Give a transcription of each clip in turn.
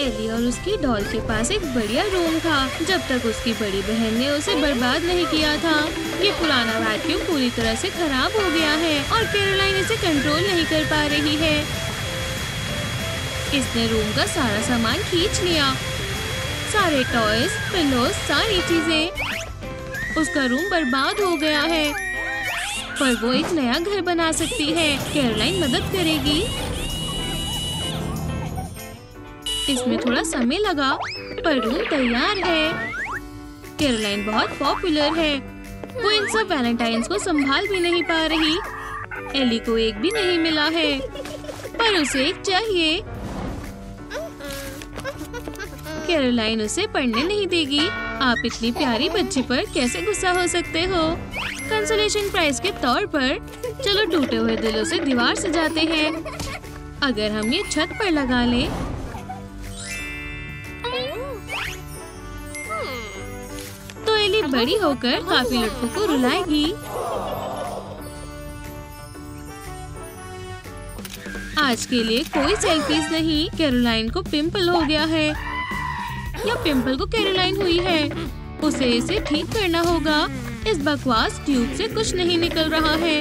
Eli और उसकी doll के पास एक बढ़िया रूम था जब तक उसकी बड़ी बहन ने उसे बर्बाद नहीं किया था। ये पुराना वैक्यूम पूरी तरह से खराब हो गया है और कैरोलाइन इसे कंट्रोल नहीं कर पा रही है। इसने रूम का सारा सामान खींच लिया, सारे टॉयज, पिलोज, सारी चीजें। उसका रूम बर्बाद हो गया है, पर वो एक नया घर बना सकती है। कैरोलाइन मदद करेगी। इसमें थोड़ा समय लगा, पर रूम तैयार है। कैरोलाइन बहुत पॉपुलर है। वो इन सब वैलेंटाइन्स को संभाल भी नहीं पा रही। एली को एक भी नहीं मिला है, पर उसे एक चाहिए। कैरोलाइन उसे पढ़ने नहीं देगी। आप इतनी प्यारी बच्ची पर कैसे गुस्सा हो सकते हो? कंसोलेशन प्राइज के तौर पर चलो टूटे हुए दिलों से दीवार सजाते हैं। अगर हम ये छत पर लगा लें तो एली बड़ी होकर काफी लड़कों को रुलाएगी। आज के लिए कोई सेल्फीज नहीं। कैरोलाइन को पिंपल हो गया है, या पिंपल को कैरोलाइन हुई है। उसे इसे ठीक करना होगा। इस बकवास ट्यूब से कुछ नहीं निकल रहा है।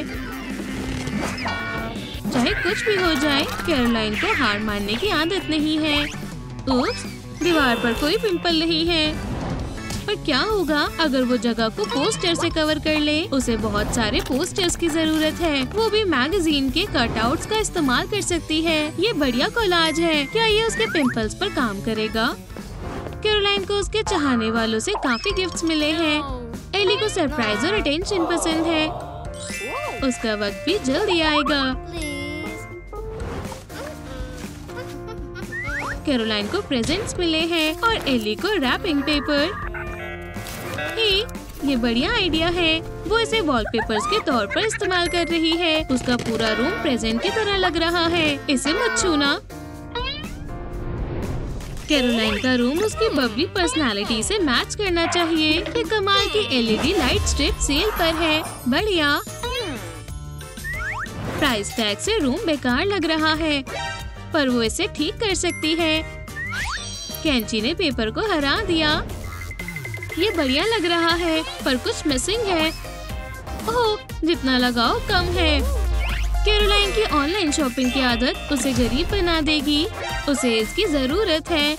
चाहे कुछ भी हो जाए, कैरोलाइन को हार मानने की आदत नहीं है। उप्स, दीवार पर कोई पिंपल नहीं है। पर क्या होगा अगर वो जगह को पोस्टर से कवर कर ले? उसे बहुत सारे पोस्टर्स की जरूरत है। वो भी मैगजीन के कटआउट्स का इस्तेमाल कर सकती है। ये बढ़िया कोलाज है। क्या ये उसके पिंपल्स पर काम करेगा? कैरोलाइन को उसके चाहने वालों से काफी गिफ्ट्स मिले हैं। एली को सरप्राइज और अटेंशन पसंद है। उसका वक्त भी जल्दी आएगा। कैरोलाइन को प्रेजेंट्स मिले हैं और एली को रैपिंग पेपर। ये बढ़िया आइडिया है। वो इसे वॉलपेपर्स के तौर पर इस्तेमाल कर रही है। उसका पूरा रूम प्रेजेंट की तरह लग रहा है। इसे मत छूना। कैरोलाइन का रूम उसकी बबली पर्सनालिटी से मैच करना चाहिए। ये कमाल की एलईडी लाइट स्ट्रिप सेल पर है। बढ़िया। प्राइस टैग से रूम बेकार लग रहा है, पर वो इसे ठीक कर सकती है। कैंची ने पेपर को हरा दिया। ये बढ़िया लग रहा है, पर कुछ मिसिंग है। ओह, जितना लगाओ कम है। कैरोलाइन की ऑनलाइन शॉपिंग की आदत उसे गरीब बना देगी। उसे इसकी जरूरत है।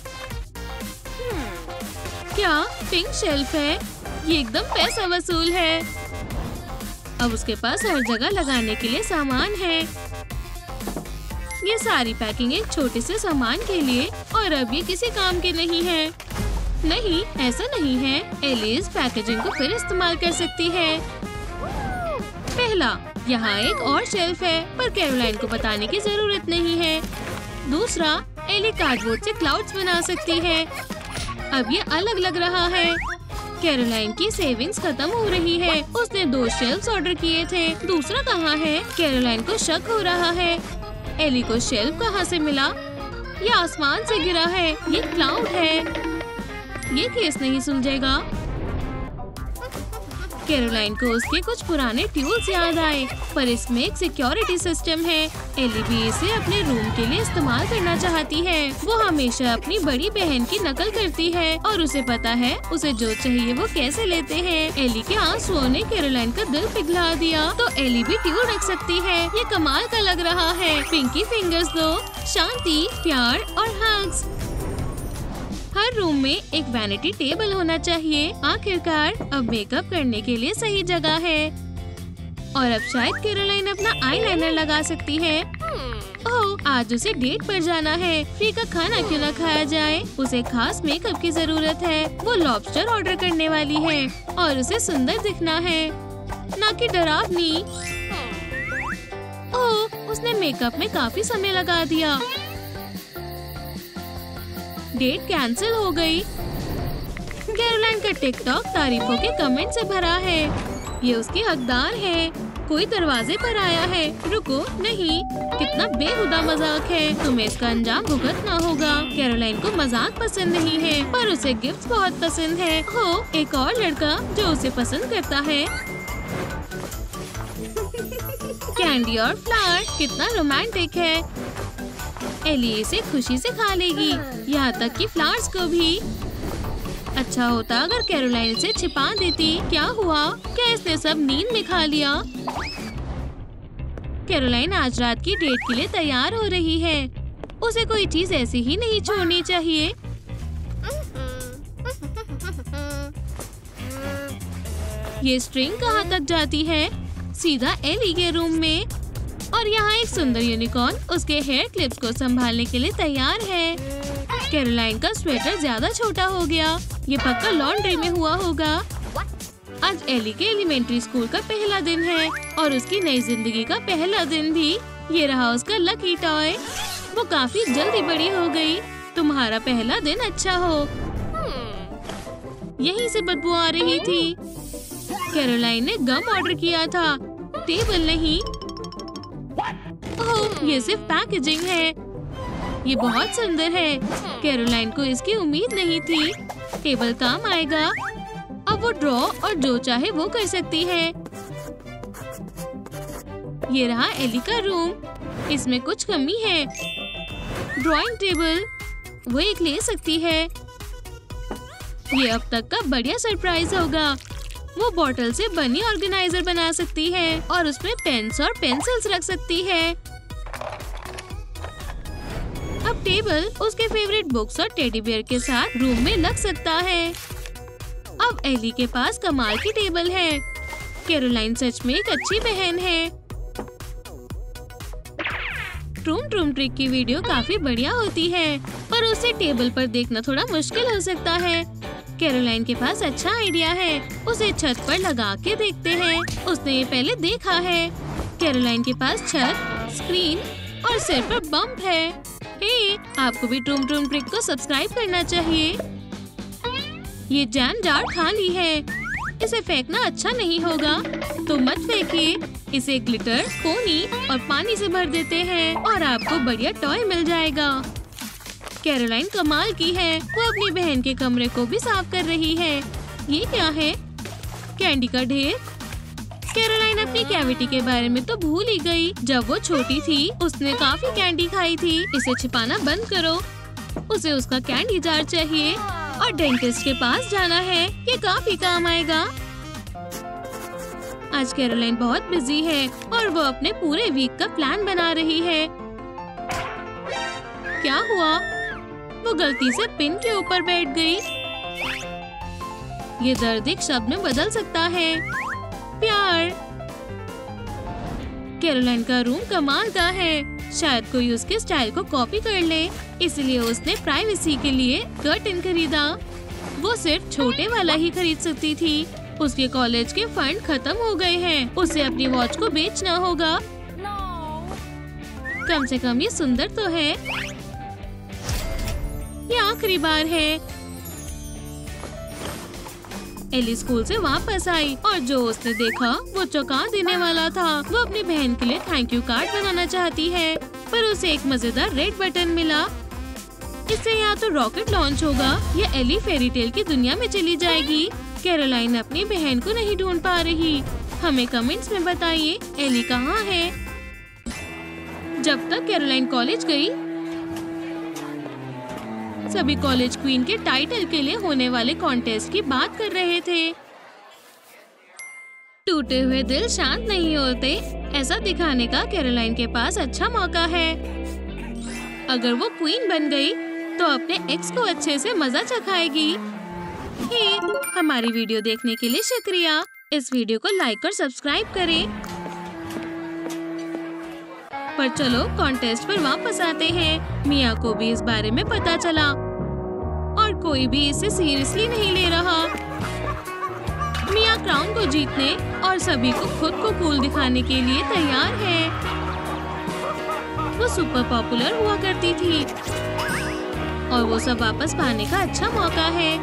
क्या पिंक शेल्फ है? ये एकदम पैसा वसूल है। अब उसके पास हर जगह लगाने के लिए सामान है। ये सारी पैकिंग एक छोटे से सामान के लिए, और अब ये किसी काम के नहीं है। नहीं, ऐसा नहीं है। एली इस पैकेजिंग को फिर इस्तेमाल कर सकती है। पहला, यहाँ एक और शेल्फ है, पर कैरोलाइन को बताने की जरूरत नहीं है। दूसरा, एली कार्डबोर्ड से क्लाउड्स बना सकती है। अब ये अलग लग रहा है। कैरोलाइन की सेविंग्स खत्म हो रही है। उसने 2 शेल्फ्स ऑर्डर किए थे। दूसरा कहाँ है? कैरोलाइन को शक हो रहा है। एली को शेल्फ कहाँ से मिला? ये आसमान से गिरा है। ये क्लाउड है। ये केस नहीं सुलझेगा। कैरोलाइन को उसके कुछ पुराने ट्यूल्स याद आए, पर इसमें एक सिक्योरिटी सिस्टम है। एली भी इसे अपने रूम के लिए इस्तेमाल करना चाहती है। वो हमेशा अपनी बड़ी बहन की नकल करती है और उसे पता है उसे जो चाहिए वो कैसे लेते हैं। एली के आंसुओं ने कैरोलाइन का दिल पिघला दिया, तो एली भी ट्यूल रख सकती है। ये कमाल का लग रहा है। पिंकी फिंगर्स दो, शांति, प्यार और हग्स। हर रूम में एक वैनिटी टेबल होना चाहिए। आखिरकार अब मेकअप करने के लिए सही जगह है। और अब शायद कैरोलाइन अपना आईलाइनर लगा सकती है। ओह, आज उसे डेट पर जाना है। फ्री का खाना क्यों न खाया जाए? उसे खास मेकअप की जरूरत है। वो लॉबस्टर ऑर्डर करने वाली है और उसे सुंदर दिखना है, ना कि डरावनी। ओह, उसने मेकअप में काफी समय लगा दिया। डेट कैंसिल हो गई। कैरोलाइन का टिकटॉक तारीफों के कमेंट से भरा है। ये उसकी हकदार है। कोई दरवाजे पर आया है। रुको, नहीं, कितना बेहुदा मजाक है। तुम्हें इसका अंजाम भुगतना होगा। कैरोलाइन को मजाक पसंद नहीं है, पर उसे गिफ्ट्स बहुत पसंद है। हो, एक और लड़का जो उसे पसंद करता है। कैंडी और फ्लावर, कितना रोमांटिक है। एली इसे खुशी से खा लेगी, यहाँ तक कि फ्लावर्स को भी। अच्छा होता अगर कैरोलाइन इसे छिपा देती। क्या हुआ? क्या इसने सब नींद में खा लिया? कैरोलाइन आज रात की डेट के लिए तैयार हो रही है। उसे कोई चीज ऐसी ही नहीं छोड़नी चाहिए। ये स्ट्रिंग कहाँ तक जाती है? सीधा एली के रूम में। और यहाँ एक सुंदर यूनिकॉर्न उसके हेयर क्लिप्स को संभालने के लिए तैयार है। कैरोलाइन का स्वेटर ज्यादा छोटा हो गया। ये पक्का लॉन्ड्री में हुआ होगा। आज एली के एलिमेंट्री स्कूल का पहला दिन है और उसकी नई जिंदगी का पहला दिन भी। ये रहा उसका लकी टॉय। वो काफी जल्दी बड़ी हो गई। तुम्हारा पहला दिन अच्छा हो। यहीं से बदबू आ रही थी। कैरोलाइन ने गम ऑर्डर किया था, टेबल नहीं। ओह, ये सिर्फ पैकेजिंग है। ये बहुत सुंदर है। कैरोलाइन को इसकी उम्मीद नहीं थी। टेबल काम आएगा। अब वो ड्रॉ और जो चाहे वो कर सकती है। ये रहा एली का रूम। इसमें कुछ कमी है। ड्राइंग टेबल वो एक ले सकती है। ये अब तक का बढ़िया सरप्राइज होगा। वो बॉटल से बनी ऑर्गेनाइजर बना सकती है और उसमें पेन्स और पेंसिल्स रख सकती है। अब टेबल उसके फेवरेट बुक्स और टेडी बियर के साथ रूम में लग सकता है। अब एली के पास कमाल की टेबल है। कैरोलाइन सच में एक अच्छी बहन है। ट्रूम ट्रूम ट्रिक की वीडियो काफी बढ़िया होती है, पर उसे टेबल पर देखना थोड़ा मुश्किल हो सकता है। कैरोलाइन के पास अच्छा आइडिया है। उसे छत पर लगा के देखते हैं। उसने ये पहले देखा है। कैरोलाइन के पास छत, स्क्रीन और सिर पर बम्प है। हे, आपको भी ट्रूम ट्रूम ट्रिक को सब्सक्राइब करना चाहिए। ये जैम जार खाली है। इसे फेंकना अच्छा नहीं होगा, तो मत फेंकिए। इसे ग्लिटर, पोनी और पानी से भर देते हैं और आपको बढ़िया टॉय मिल जाएगा। कैरोलाइन कमाल की है। वो अपनी बहन के कमरे को भी साफ कर रही है। ये क्या है? कैंडी का ढेर। कैरोलाइन अपनी कैविटी के बारे में तो भूल ही गई। जब वो छोटी थी उसने काफी कैंडी खाई थी। इसे छिपाना बंद करो। उसे उसका कैंडी जार चाहिए और डेंटिस्ट के पास जाना है। ये काफी काम आएगा। आज कैरोलाइन बहुत बिजी है और वो अपने पूरे वीक का प्लान बना रही है। क्या हुआ? वो गलती से पिन के ऊपर बैठ गई। ये दर्द एक शब्द में बदल सकता है। प्यार। कैरोलाइन का रूम कमाल का है। शायद कोई उसके स्टाइल को कॉपी कर ले, इसलिए उसने प्राइवेसी के लिए कर्टन खरीदा। वो सिर्फ छोटे वाला ही खरीद सकती थी। उसके कॉलेज के फंड खत्म हो गए हैं। उसे अपनी वॉच को बेचना होगा। कम से कम ये सुंदर तो है। ये आखिरी बार है। एली स्कूल से वापस आई और जो उसने देखा वो चौंका देने वाला था। वो अपनी बहन के लिए थैंक यू कार्ड बनाना चाहती है, पर उसे एक मजेदार रेड बटन मिला। इससे या तो रॉकेट लॉन्च होगा या एली फेरी टेल की दुनिया में चली जाएगी। कैरोलाइन अपनी बहन को नहीं ढूंढ पा रही। हमें कमेंट्स में बताइए एली कहाँ है। जब तक कैरोलाइन कॉलेज गई, सभी कॉलेज क्वीन के टाइटल के लिए होने वाले कॉन्टेस्ट की बात कर रहे थे। टूटे हुए दिल शांत नहीं होते, ऐसा दिखाने का कैरोलाइन के पास अच्छा मौका है। अगर वो क्वीन बन गई तो अपने एक्स को अच्छे से मजा चखाएगी। हमारी वीडियो देखने के लिए शुक्रिया। इस वीडियो को लाइक और सब्सक्राइब करें। पर चलो कॉन्टेस्ट पर वापस आते हैं। मिया को भी इस बारे में पता चला और कोई भी इसे सीरियसली नहीं ले रहा। मिया क्राउन को जीतने और सभी को खुद को कूल दिखाने के लिए तैयार है। वो सुपर पॉपुलर हुआ करती थी और वो सब वापस पाने का अच्छा मौका है।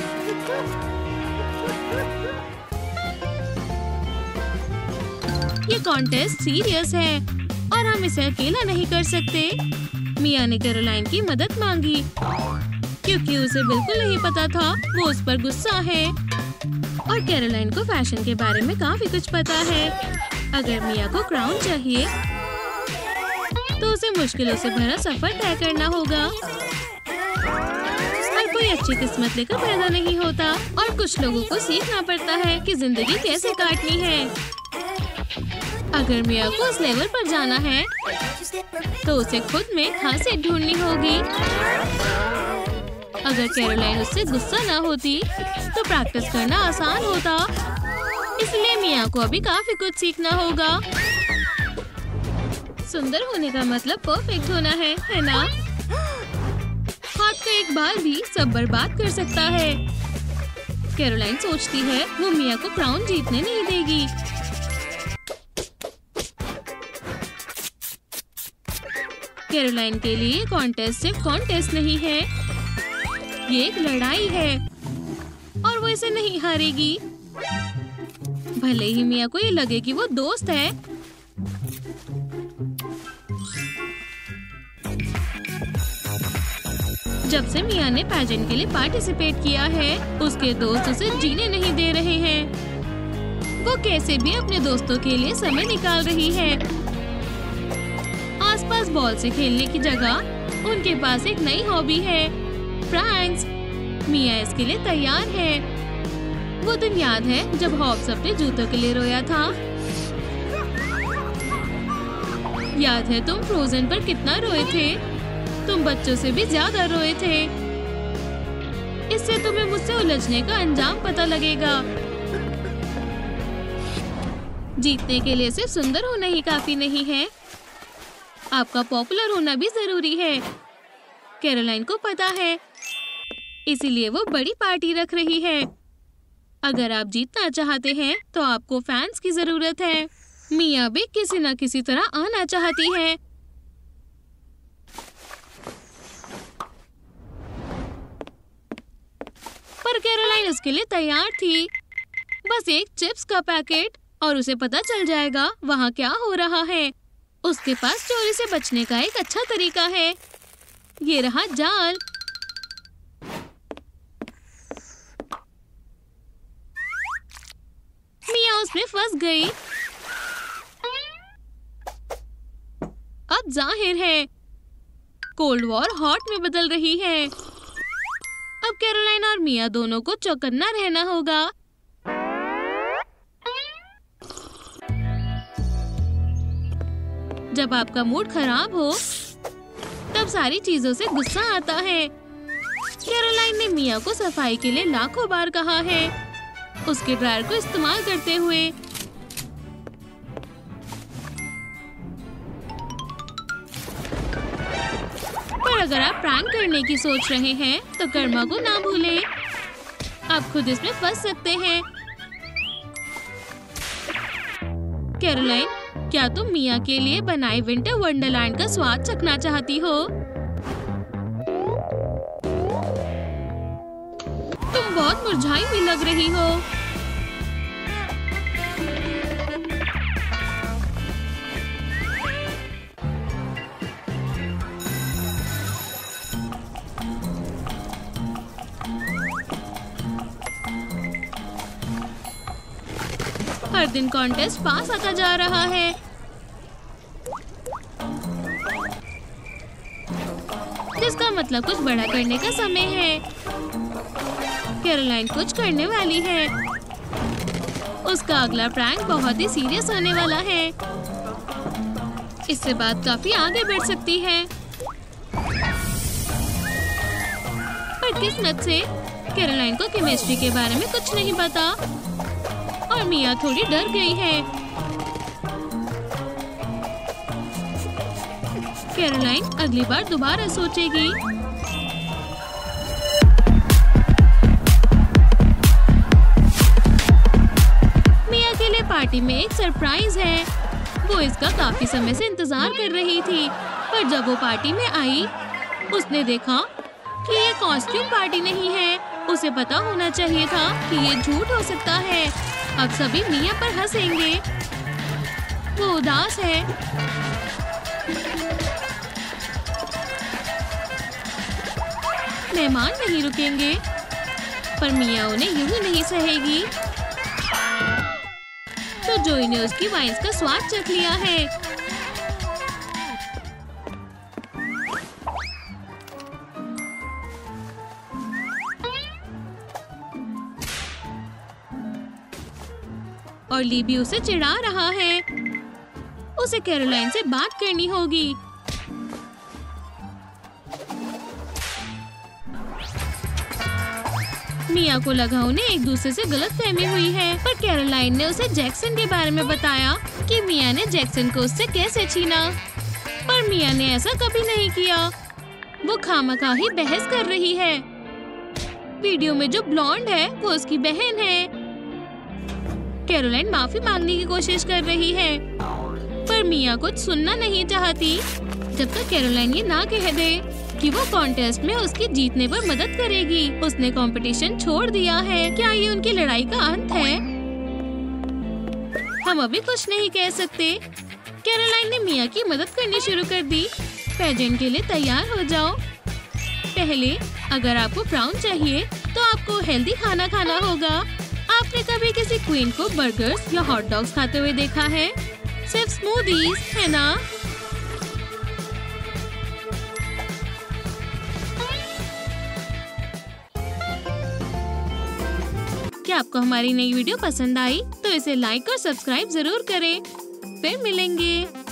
ये कॉन्टेस्ट सीरियस है और हम इसे अकेला नहीं कर सकते। मिया ने कैरोलाइन की मदद मांगी क्योंकि उसे बिल्कुल नहीं पता था वो उस पर गुस्सा है और कैरोलाइन को फैशन के बारे में काफी कुछ पता है। अगर मिया को क्राउन चाहिए तो उसे मुश्किलों से भरा सफर तय करना होगा। हर कोई अच्छी किस्मत लेकर पैदा नहीं होता और कुछ लोगों को सीखना पड़ता है कि जिंदगी कैसे काटनी है। अगर मिया को उस लेवल पर जाना है तो उसे खुद में खासियत ढूंढनी होगी। अगर कैरोलाइन उससे गुस्सा ना होती तो प्रैक्टिस करना आसान होता। इसलिए मिया को अभी काफी कुछ सीखना होगा। सुंदर होने का मतलब परफेक्ट होना है ना? हाथ का एक बाल भी सब बर्बाद कर सकता है। कैरोलाइन सोचती है वो मिया को क्राउन जीतने नहीं देगी। कैरोलाइन के लिए कॉन्टेस्ट सिर्फ कॉन्टेस्ट नहीं है, ये एक लड़ाई है और वो इसे नहीं हारेगी। भले ही मिया को ये लगे कि वो दोस्त है। जब से मिया ने पैजेंट के लिए पार्टिसिपेट किया है, उसके दोस्त उसे जीने नहीं दे रहे हैं। वो कैसे भी अपने दोस्तों के लिए समय निकाल रही है। आसपास बॉल से खेलने की जगह उनके पास एक नई हॉबी है, प्रैंक्स। मिया इसके लिए तैयार है। वो दिन याद है जब हॉब्स अपने जूतों के लिए रोया था। याद है तुम फ्रोजन पर कितना रोए थे? तुम बच्चों से भी ज्यादा रोए थे। इससे तुम्हें मुझसे उलझने का अंजाम पता लगेगा। जीतने के लिए सिर्फ सुंदर होना ही काफी नहीं है, आपका पॉपुलर होना भी जरूरी है। कैरोलाइन को पता है, इसीलिए वो बड़ी पार्टी रख रही है। अगर आप जीतना चाहते हैं तो आपको फैंस की जरूरत है। मिया भी किसी न किसी तरह आना चाहती है। पर कैरोलाइन उसके लिए तैयार थी। बस एक चिप्स का पैकेट और उसे पता चल जाएगा वहाँ क्या हो रहा है। उसके पास चोरी से बचने का एक अच्छा तरीका है। ये रहा जाल। मिया उसमें फंस गई। अब जाहिर है कोल्ड वॉर हॉट में बदल रही है। अब कैरोलाइन और मिया दोनों को चौकन्ना रहना होगा। जब आपका मूड खराब हो तब सारी चीजों से गुस्सा आता है। कैरोलाइन ने मिया को सफाई के लिए लाखों बार कहा है, उसके ड्रायर को इस्तेमाल करते हुए। पर अगर आप प्रैंक करने की सोच रहे हैं तो कर्मा को ना भूलें। आप खुद इसमें फंस सकते हैं। कैरोलाइन, क्या तुम मिया के लिए बनाए विंटर वंडरलैंड का स्वाद चखना चाहती हो? तुम बहुत मुरझाई हुई लग रही हो। हर दिन कॉन्टेस्ट पास आता जा रहा है। जिसका मतलब कुछ बड़ा करने का समय है। कैरोलाइन कुछ करने वाली है। उसका अगला प्रैंक बहुत ही सीरियस होने वाला है। इससे बात काफी आगे बढ़ सकती है। पर किस्मत से कैरोलाइन को केमिस्ट्री के बारे में कुछ नहीं पता और मिया थोड़ी डर गई है। कैरोलाइन अगली बार दोबारा सोचेगी। मिया के लिए पार्टी में एक सरप्राइज है। वो इसका काफी समय से इंतजार कर रही थी, पर जब वो पार्टी में आई उसने देखा कि ये कॉस्ट्यूम पार्टी नहीं है। उसे पता होना चाहिए था कि ये झूठ हो सकता है। अब सभी मिया पर हंसेंगे। वो उदास है। मेहमान नहीं रुकेंगे, पर मिया उन्हें यूं ही नहीं सहेगी। तो जोई ने उसकी वाइन्स का स्वाद चख लिया है। और ली भी उसे चिढ़ा रहा है। उसे कैरोलाइन से बात करनी होगी। मिया को लगा उन्हें एक दूसरे से गलतफहमी हुई है, पर कैरोलाइन ने उसे जैक्सन के बारे में बताया कि मिया ने जैक्सन को उससे कैसे छीना। पर मिया ने ऐसा कभी नहीं किया। वो खामखा ही बहस कर रही है। वीडियो में जो ब्लॉन्ड है वो उसकी बहन है। कैरोलाइन माफी मांगने की कोशिश कर रही है, पर मिया कुछ सुनना नहीं चाहती जब तक कैरोलाइन ये ना कह दे कि वो कॉन्टेस्ट में उसकी जीतने पर मदद करेगी। उसने कंपटीशन छोड़ दिया है। क्या ये उनकी लड़ाई का अंत है? हम अभी कुछ नहीं कह सकते। कैरोलाइन ने मिया की मदद करनी शुरू कर दी। पेजेंट के लिए तैयार हो जाओ। पहले अगर आपको प्राउन चाहिए तो आपको हेल्दी खाना खाना होगा। आपने कभी किसी क्वीन को बर्गर्स या हॉट डॉग्स खाते हुए देखा है? सिर्फ स्मूदीज, है ना? क्या आपको हमारी नई वीडियो पसंद आई तो इसे लाइक और सब्सक्राइब जरूर करें। फिर मिलेंगे।